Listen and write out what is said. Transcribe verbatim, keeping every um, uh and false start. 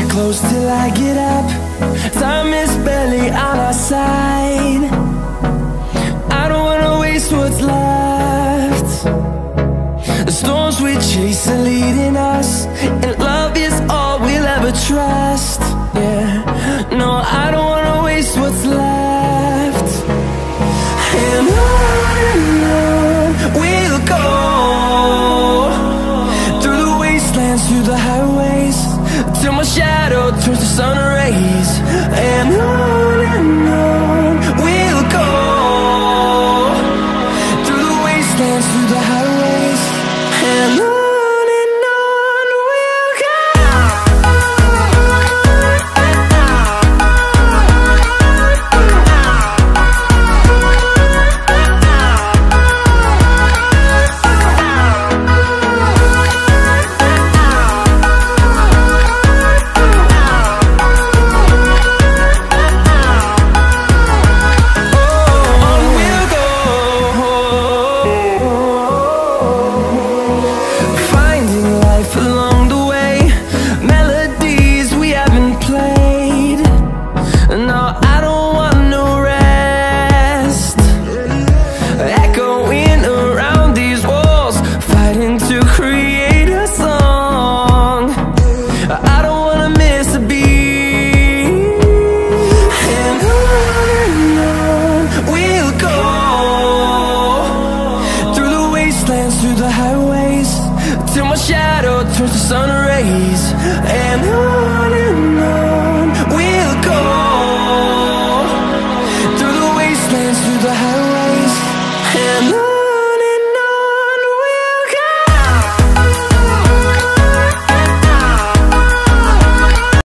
close till I get up. Time is barely on our side. I don't wanna waste what's left. The storms we chase are leading us, and love is all we'll ever trust. Yeah, no, I don't wanna waste what's left. And on and on we'll go, through the wastelands, through the highways, till my shadow turns to sun rays. And on and on we'll go, through the wastelands, through the highways, and on. Through the highways, till my shadow turns to sun rays. And on and on we'll go, through the wastelands, through the highways, and on.